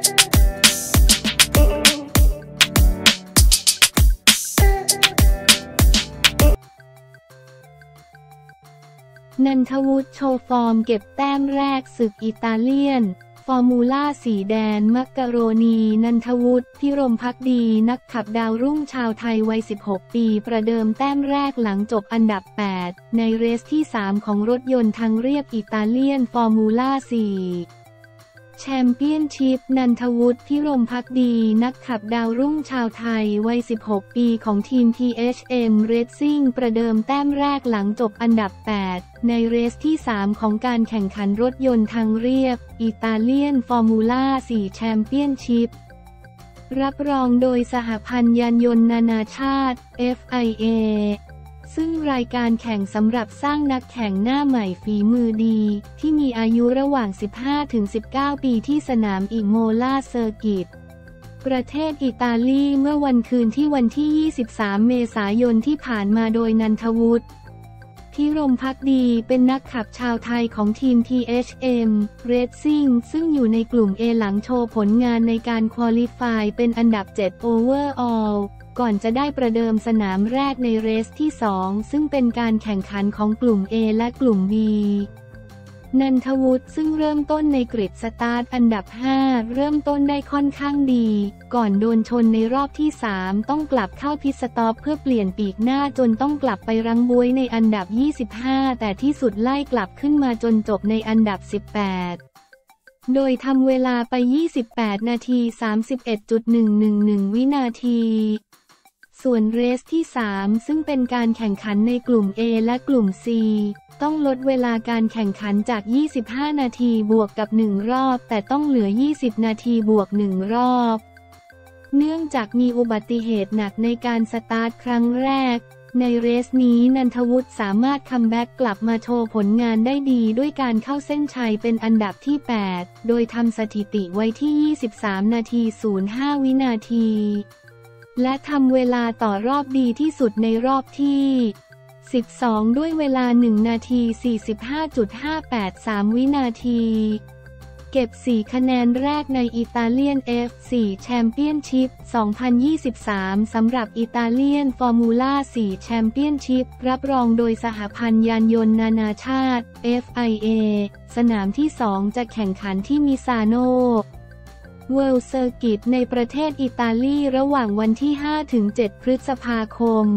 นันทวุฒิโชว์ฟอร์มเก็บแต้มแรกศึกอิตาเลียนฟอร์มูล่าสีแดนมักกะโรนีนันทวุฒิพิรมภักดีนักขับดาวรุ่งชาวไทยวัย 16 ปีประเดิมแต้มแรกหลังจบอันดับ 8 ในเรสที่ 3 ของรถยนต์ทางเรียบอิตาเลียนฟอร์มูล่า 4แชมเปี้ยนชิพนันทวุฒิพิรมภักดีนักขับดาวรุ่งชาวไทยวัย 16 ปีของทีม THM Racing ประเดิมแต้มแรกหลังจบอันดับ 8 ในเรสที่ 3 ของการแข่งขันรถยนต์ทางเรียบอิตาเลียนฟอร์มูล่า 4แชมเปี้ยนชิพรับรองโดยสหพันธ์ยานยนต์นานาชาติ FIA ซึ่งรายการแข่งสำหรับสร้างนักแข่งหน้าใหม่ฝีมือดีที่มีอายุระหว่าง 15-19 ปีที่สนามอิโมลาเซอร์กิตประเทศอิตาลีเมื่อวันคืนที่วันที่ 23 เมษายนที่ผ่านมาโดยนันทวุฒิพิรมภักดีเป็นนักขับชาวไทยของทีม THM Racing ซึ่งอยู่ในกลุ่ม A หลังโชว์ผลงานในการควอลิฟายเป็นอันดับ 7 overallก่อนจะได้ประเดิมสนามแรกในเรสที่ 2 ซึ่งเป็นการแข่งขันของกลุ่ม A และกลุ่ม B นันทวุฒิซึ่งเริ่มต้นในกริดสตาร์ทอันดับ 5 เริ่มต้นได้ค่อนข้างดีก่อนโดนชนในรอบที่ 3 ต้องกลับเข้าพิทสต็อปเพื่อเปลี่ยนปีกหน้าจนต้องกลับไปรั้งบ๊วยในอันดับ 25 แต่ที่สุดไล่กลับขึ้นมาจนจบในอันดับ 18 โดยทำเวลาไป 28 นาที 31.111 วินาทีส่วนเรสที่ 3 ซึ่งเป็นการแข่งขันในกลุ่ม A และกลุ่ม C ต้องลดเวลาการแข่งขันจาก 25 นาทีบวกกับ 1 รอบแต่ต้องเหลือ 20 นาทีบวก 1 รอบเนื่องจากมีอุบัติเหตุหนักในการสตาร์ทครั้งแรกในเรสนี้นันทวุฒิสามารถคัมแบ็กกลับมาโชว์ผลงานได้ดีด้วยการเข้าเส้นชัยเป็นอันดับที่ 8 โดยทำสถิติไว้ที่ 23 นาที 05 วินาทีและทำเวลาต่อรอบดีที่สุดในรอบที่ 12 ด้วยเวลา 1 นาที 45.583 วินาทีเก็บ 4 คะแนนแรกในอิตาเลียน F4 แชมเปี้ยนชิพ 2023 สำหรับอิตาเลียนฟอร์มูล่า 4 แชมเปี้ยนชิพรับรองโดยสหพันธ์ยานยนต์นานาชาติ FIA สนามที่ 2 จะแข่งขันที่มิซาโนเวิลด์เซอร์กิตในประเทศอิตาลีระหว่างวันที่ 5-7 พฤษภาคม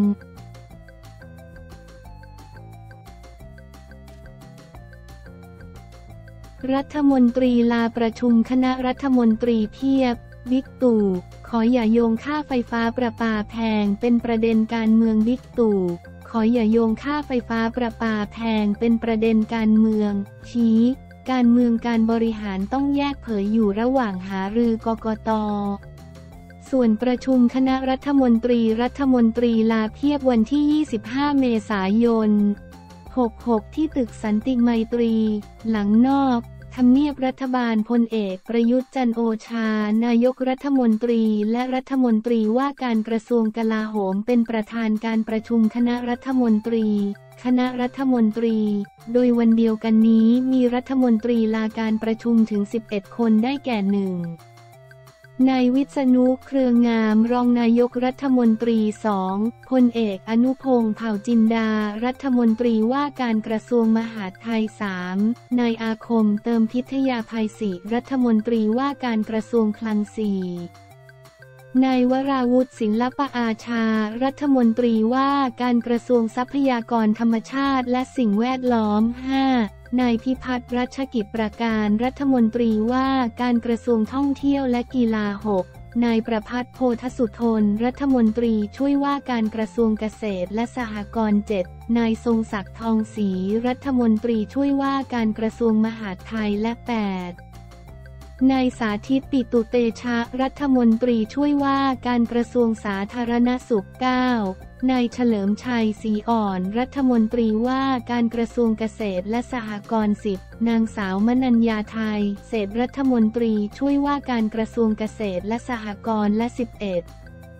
รัฐมนตรีลาประชุมคณะรัฐมนตรีเพียบบิ๊กตู่ขออย่าโยงค่าไฟฟ้าประปาแพงเป็นประเด็นการเมืองบิ๊กตู่ขออย่าโยงค่าไฟฟ้าประปาแพงเป็นประเด็นการเมืองชี้การเมืองการบริหารต้องแยกเผยอยู่ระหว่างหารือกกต.ส่วนประชุมคณะรัฐมนตรีลาเพียบวันที่ 25 เมษายน 66 ที่ตึกสันติไมตรีหลังนอกทำเนียบรัฐบาลพลเอกประยุทธ์จันทร์โอชานายกรัฐมนตรีและรัฐมนตรีว่าการกระทรวงกลาโหมเป็นประธานการประชุมคณะรัฐมนตรีโดยวันเดียวกันนี้มีรัฐมนตรีลาการประชุมถึง 11 คนได้แก่ 1. นายวิษณุเครืองามรองนายกรัฐมนตรี 2. พลเอกอนุพงษ์เผ่าจินดารัฐมนตรีว่าการกระทรวงมหาดไทย 3. นายอาคมเติมพิทยาภัยศรีรัฐมนตรีว่าการกระทรวงคลัง 4. นายวราวุฒิศิลปอาชารัฐมนตรีว่าการกระทรวงทรัพยากรธรรมชาติและสิ่งแวดล้อม 5. นายพิพัฒน์รัชกิจประการรัฐมนตรีว่าการกระทรวงท่องเที่ยวและกีฬา 6. นายประภัสโพธสุทนรัฐมนตรีช่วยว่าการกระทรวงเกษตรและสหกรณ์ 7. นายทรงศักดิ์ทองศรีรัฐมนตรีช่วยว่าการกระทรวงมหาดไทยและ 8. นายสาธิตปิตุเตชะรัฐมนตรีช่วยว่าการกระทรวงสาธารณสุข 9. นายเฉลิมชัยศรีอ่อนรัฐมนตรีว่าการกระทรวงเกษตรและสหกรณ์ 10. นางสาวมนัญญาไทยเศรษฐรัฐมนตรีช่วยว่าการกระทรวงเกษตรและสหกรณ์และ 11.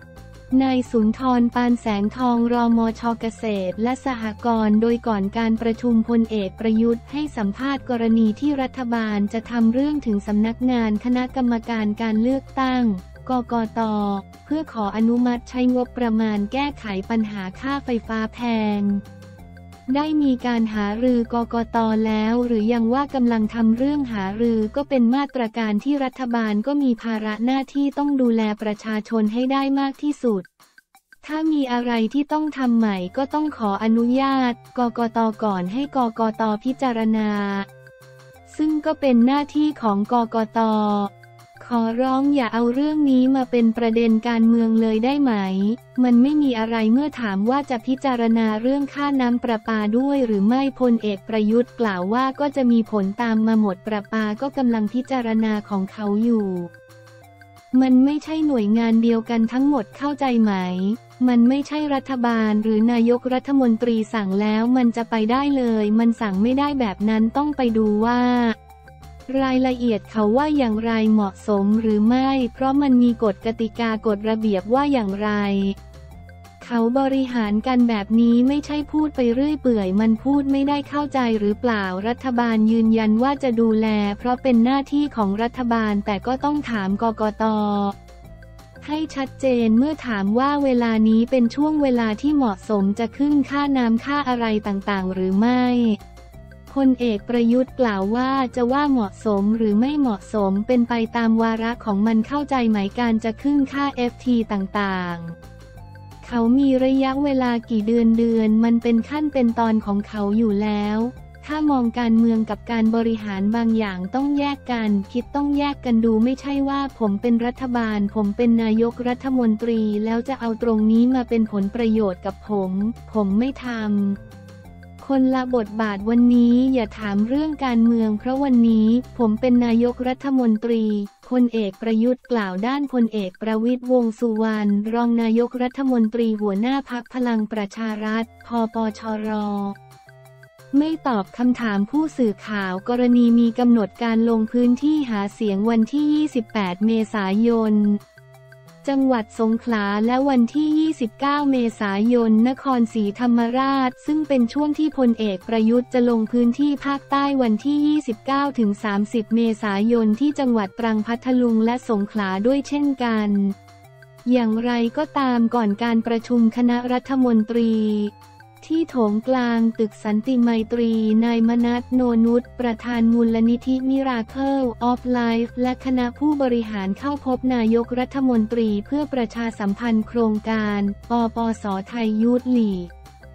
นายสุนทร ปานแสงทองรมช.เกษตรและสหกรณ์โดยก่อนการประชุมพลเอกประยุทธ์ให้สัมภาษณ์กรณีที่รัฐบาลจะทำเรื่องถึงสำนักงานคณะกรรมการการเลือกตั้งกกต.เพื่อขออนุมัติใช้งบประมาณแก้ไขปัญหาค่าไฟฟ้าแพงได้มีการหารือกกต.แล้วหรือยังว่ากำลังทำเรื่องหารือก็เป็นมาตรการที่รัฐบาลก็มีภาระหน้าที่ต้องดูแลประชาชนให้ได้มากที่สุดถ้ามีอะไรที่ต้องทำใหม่ก็ต้องขออนุญาตกกต.ก่อนให้กกต.พิจารณาซึ่งก็เป็นหน้าที่ของกกต.ขอร้องอย่าเอาเรื่องนี้มาเป็นประเด็นการเมืองเลยได้ไหมมันไม่มีอะไรเมื่อถามว่าจะพิจารณาเรื่องค่าน้ำประปาด้วยหรือไม่พลเอกประยุทธ์กล่าวว่าก็จะมีผลตามมาหมดประปาก็กำลังพิจารณาของเขาอยู่มันไม่ใช่หน่วยงานเดียวกันทั้งหมดเข้าใจไหมมันไม่ใช่รัฐบาลหรือนายกรัฐมนตรีสั่งแล้วมันจะไปได้เลยมันสั่งไม่ได้แบบนั้นต้องไปดูว่ารายละเอียดเขาว่าอย่างไรเหมาะสมหรือไม่เพราะมันมีกฎกติกากฎระเบียบว่าอย่างไรเขาบริหารกันแบบนี้ไม่ใช่พูดไปเรื่อยเปื่อยมันพูดไม่ได้เข้าใจหรือเปล่ารัฐบาลยืนยันว่าจะดูแลเพราะเป็นหน้าที่ของรัฐบาลแต่ก็ต้องถามกกต.ให้ชัดเจนเมื่อถามว่าเวลานี้เป็นช่วงเวลาที่เหมาะสมจะขึ้นค่าน้ำค่าอะไรต่างๆหรือไม่พลเอกประยุทธ์กล่าวว่าจะว่าเหมาะสมหรือไม่เหมาะสมเป็นไปตามวาระของมันเข้าใจไหมการจะขึ้นค่า FT ต่างๆเขามีระยะเวลากี่เดือนมันเป็นขั้นเป็นตอนของเขาอยู่แล้วถ้ามองการเมืองกับการบริหารบางอย่างต้องแยกกันคิดต้องแยกกันดูไม่ใช่ว่าผมเป็นรัฐบาลผมเป็นนายกรัฐมนตรีแล้วจะเอาตรงนี้มาเป็นผลประโยชน์กับผมไม่ทำคนละบทบาทวันนี้อย่าถามเรื่องการเมืองเพราะวันนี้ผมเป็นนายกรัฐมนตรีพลเอกประยุทธ์กล่าวด้านพลเอกประวิตรวงษ์สุวรรณรองนายกรัฐมนตรีหัวหน้าพรรคพลังประชารัฐพปชรไม่ตอบคำถามผู้สื่อข่าวกรณีมีกำหนดการลงพื้นที่หาเสียงวันที่ 28 เมษายนจังหวัดสงขลาและวันที่ 29 เมษายนนครศรีธรรมราชซึ่งเป็นช่วงที่พลเอกประยุทธ์จะลงพื้นที่ภาคใต้วันที่ 29-30 เมษายนที่จังหวัดตรังพัทลุงและสงขลาด้วยเช่นกันอย่างไรก็ตามก่อนการประชุมคณะรัฐมนตรีที่โถงกลางตึกสันติไมตรีนายมนัส โนนุชประธานมูลนิธิมิราเคิลออฟไลฟ์และคณะผู้บริหารเข้าพบนายกรัฐมนตรีเพื่อประชาสัมพันธ์โครงการปปส.ไทยยูทลีก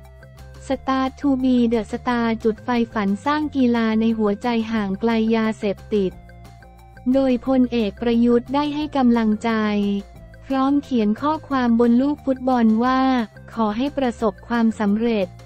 Start to be the Star จุดไฟฝันสร้างกีฬาในหัวใจห่างไกลยาเสพติดโดยพลเอกประยุทธ์ได้ให้กำลังใจพร้อมเขียนข้อความบนลูกฟุตบอลว่าขอให้ประสบความสำเร็จ